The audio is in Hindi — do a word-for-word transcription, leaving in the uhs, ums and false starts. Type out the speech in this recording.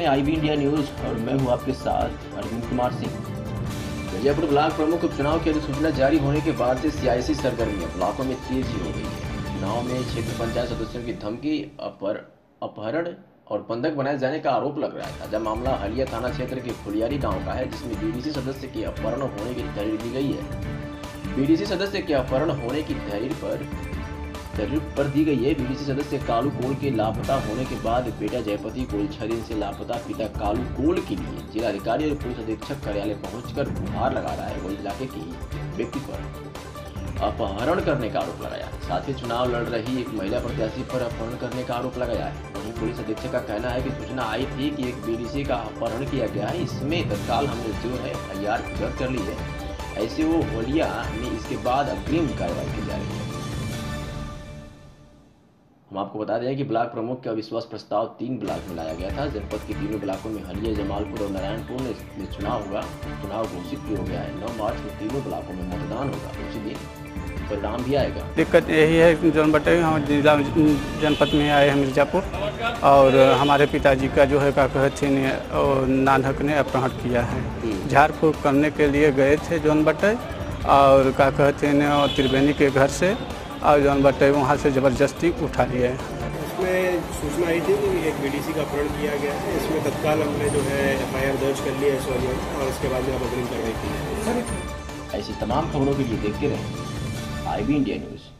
आईबी इंडिया न्यूज और मैं हूं आपके साथ अरविंद कुमार सिंह। जयपुर ब्लॉक प्रमुख उपचुनाव की अधिसूचना जारी होने के बाद से सियासी सरगर्मियां ब्लॉकों में तेजी हो गई है। चुनाव में क्षेत्र पंचायत सदस्यों की धमकी, अपर अपहरण और बंधक बनाए जाने का आरोप लग रहा है। ताजा मामला हलिया थाना क्षेत्र के फुलियारी गाँव का है, जिसमें बीडीसी सदस्य के अपहरण होने की तहरीर दी गई है। बीडीसी सदस्य के अपहरण होने की तहरीर पर तहरीर पर दी गई है। बीडीसी सदस्य कालू कोल के लापता होने के बाद बेटा जयपति कोल छह दिन से लापता पिता कालू कोल के लिए जिलाधिकारी और पुलिस अधीक्षक कार्यालय पहुंचकर गुहार लगा रहा है। वही इलाके की व्यक्ति पर अपहरण करने का आरोप लगाया। साथ ही चुनाव लड़ रही एक महिला प्रत्याशी पर अपहरण करने का आरोप लगाया है। वहीं पुलिस अधीक्षक का कहना है कि सूचना आई थी कि एक बीडीसी का अपहरण किया गया है। इसमें तत्काल हमने जो है एफ आई आर दर्ज कर ली है। ऐसे वो होलिया में इसके बाद अग्रिम कार्रवाई की जा रही है। हम आपको बता दें कि ब्लॉक प्रमुख का अविश्वास प्रस्ताव तीन ब्लॉक में लाया गया था। जनपद के तीनों ब्लॉकों में हलिया, जमालपुर और नारायणपुर में चुनाव होगा। चुनाव घोषित भी हो गया है। नौ मार्च को तीनों ब्लॉकों में मतदान होगा। उसी दिन परिणाम भी आएगा। दिक्कत यही है जौन बटे हम जिला जनपद में आए हैं मिर्जापुर, और हमारे पिताजी का जो है का कहते नानक ने अपहरण किया है। झाड़ फूँक करने के लिए गए थे जौन बटे, और का कहते हैं त्रिवेणी के घर से, और जौन बटे वहाँ से ज़बरदस्ती उठा लिया है। इसमें सूचना आई थी कि एक बीडीसी का अपहरण किया गया है। इसमें तत्काल हमने जो है एफ आई आर दर्ज कर लिया है सोनिया, और इसके बाद में अब अग्रिम कार्रवाई की है। ऐसी तमाम खबरों के लिए देखते रहें आईबी इंडिया न्यूज़।